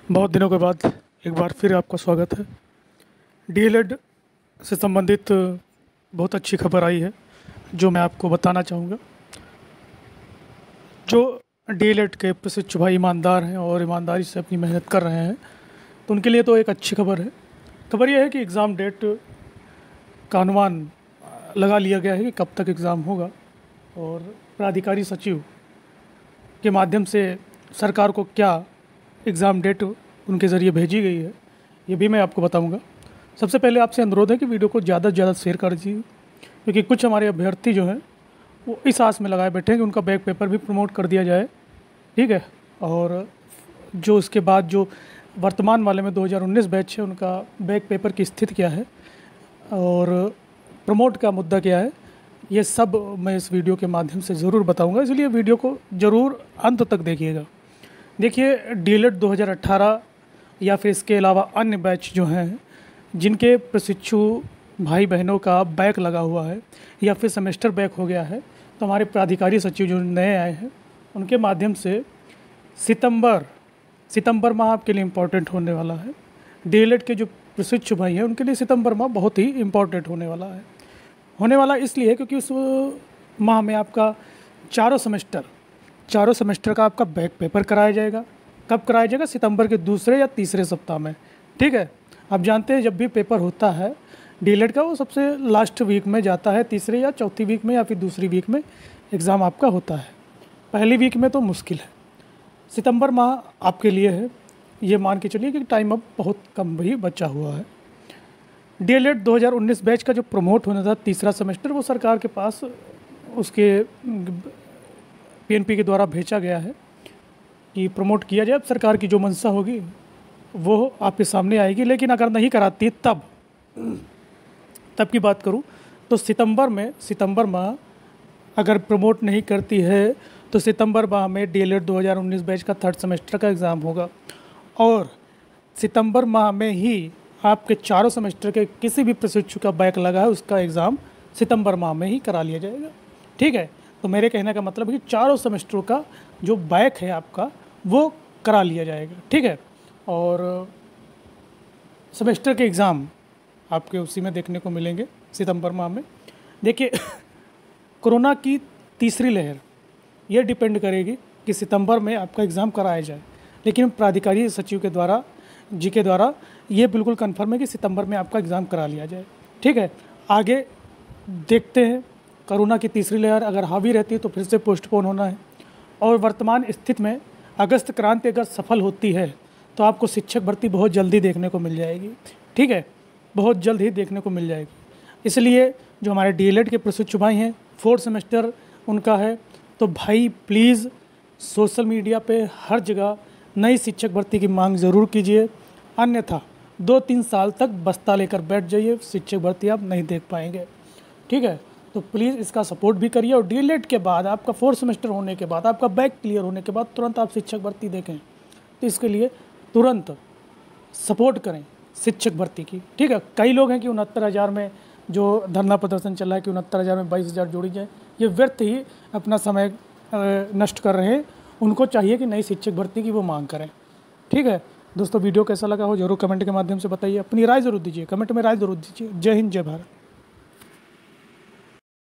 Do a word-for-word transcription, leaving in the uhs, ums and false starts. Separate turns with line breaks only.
बहुत दिनों के बाद एक बार फिर आपका स्वागत है। डीएलएड से संबंधित बहुत अच्छी खबर आई है जो मैं आपको बताना चाहूँगा। जो डीएलएड के प्रशिक्षु भाई ईमानदार हैं और ईमानदारी से अपनी मेहनत कर रहे हैं तो उनके लिए तो एक अच्छी खबर है। खबर यह है कि एग्ज़ाम डेट का अनुमान लगा लिया गया है कि कब तक एग्ज़ाम होगा और प्राधिकारी सचिव के माध्यम से सरकार को क्या एग्ज़ाम डेट उनके ज़रिए भेजी गई है ये भी मैं आपको बताऊंगा। सबसे पहले आपसे अनुरोध है कि वीडियो को ज़्यादा से ज़्यादा शेयर कर दीजिए, क्योंकि कुछ हमारे अभ्यर्थी जो हैं वो इस आस में लगाए बैठे हैं कि उनका बैक पेपर भी प्रमोट कर दिया जाए, ठीक है। और जो इसके बाद जो वर्तमान वाले में दो हज़ार उन्नीस बैच है उनका बैक पेपर की स्थिति क्या है और प्रमोट का मुद्दा क्या है, ये सब मैं इस वीडियो के माध्यम से ज़रूर बताऊँगा, इसलिए वीडियो को ज़रूर अंत तक देखिएगा। देखिए, डीएलएड दो हज़ार अठारह या फिर इसके अलावा अन्य बैच जो हैं जिनके प्रशिक्षु भाई बहनों का बैक लगा हुआ है या फिर सेमेस्टर बैक हो गया है, तो हमारे प्राधिकारी सचिव जो नए आए हैं उनके माध्यम से सितंबर सितंबर माह आपके लिए इम्पोर्टेंट होने वाला है। डीएलएड के जो प्रशिक्षु भाई हैं उनके लिए सितंबर माह बहुत ही इम्पोर्टेंट होने वाला है। होने वाला इसलिए क्योंकि उस माह में आपका चारों सेमेस्टर चारों सेमेस्टर का आपका बैक पेपर कराया जाएगा। कब कराया जाएगा? सितंबर के दूसरे या तीसरे सप्ताह में, ठीक है। आप जानते हैं जब भी पेपर होता है डीएलएड का वो सबसे लास्ट वीक में जाता है, तीसरे या चौथी वीक में या फिर दूसरी वीक में एग्ज़ाम आपका होता है। पहली वीक में तो मुश्किल है। सितंबर माह आपके लिए है, ये मान के चलिए कि टाइम अब बहुत कम ही बचा हुआ है। डीएलएड दो हज़ार उन्नीस बैच का जो प्रमोट होना था तीसरा सेमेस्टर, वो सरकार के पास उसके पीएनपी के द्वारा भेजा गया है कि प्रमोट किया जाए। अब सरकार की जो मंशा होगी वो आपके सामने आएगी, लेकिन अगर नहीं कराती तब तब की बात करूं तो सितंबर में सितंबर माह अगर प्रमोट नहीं करती है तो सितंबर माह में डीएलएड दो हज़ार उन्नीस बैच का थर्ड सेमेस्टर का एग्ज़ाम होगा और सितंबर माह में ही आपके चारों सेमेस्टर के किसी भी प्रशिक्षु का बैक लगा है उसका एग्ज़ाम सितंबर माह में ही करा लिया जाएगा, ठीक है। तो मेरे कहने का मतलब है कि चारों सेमेस्टरों का जो बैक है आपका वो करा लिया जाएगा, ठीक है। और सेमेस्टर के एग्ज़ाम आपके उसी में देखने को मिलेंगे सितंबर माह में। देखिए, कोरोना की तीसरी लहर ये डिपेंड करेगी कि सितंबर में आपका एग्ज़ाम कराया जाए, लेकिन प्राधिकारी सचिव के द्वारा जी के द्वारा ये बिल्कुल कन्फर्म है कि सितंबर में आपका एग्ज़ाम करा लिया जाए, ठीक है। आगे देखते हैं, कोरोना की तीसरी लहर अगर हावी रहती है तो फिर से पोस्टपोन होना है। और वर्तमान स्थिति में अगस्त क्रांति अगर सफल होती है तो आपको शिक्षक भर्ती बहुत जल्दी देखने को मिल जाएगी, ठीक है, बहुत जल्द ही देखने को मिल जाएगी। इसलिए जो हमारे डीएलएड के प्रशिक्षु भाई हैं फोर्थ सेमेस्टर उनका है, तो भाई प्लीज़ सोशल मीडिया पे हर जगह नई शिक्षक भर्ती की मांग ज़रूर कीजिए, अन्यथा दो तीन साल तक बस्ता लेकर बैठ जाइए, शिक्षक भर्ती आप नहीं देख पाएंगे, ठीक है। तो प्लीज़ इसका सपोर्ट भी करिए और डीएलएड के बाद आपका फोर्थ सेमेस्टर होने के बाद आपका बैक क्लियर होने के बाद तुरंत आप शिक्षक भर्ती देखें, तो इसके लिए तुरंत सपोर्ट करें शिक्षक भर्ती की, ठीक है। कई लोग हैं कि उनहत्तर हज़ार में जो धरना प्रदर्शन चल रहा है कि उनहत्तर हज़ार में बाईस हज़ार जोड़ी जाए, ये व्यर्थ ही अपना समय नष्ट कर रहे हैं। उनको चाहिए कि नई शिक्षक भर्ती की वो मांग करें, ठीक है। दोस्तों, वीडियो कैसा लगा हो जरूर कमेंट के माध्यम से बताइए, अपनी राय ज़रूर दीजिए, कमेंट में राय ज़रूर दीजिए। जय हिंद, जय भारत।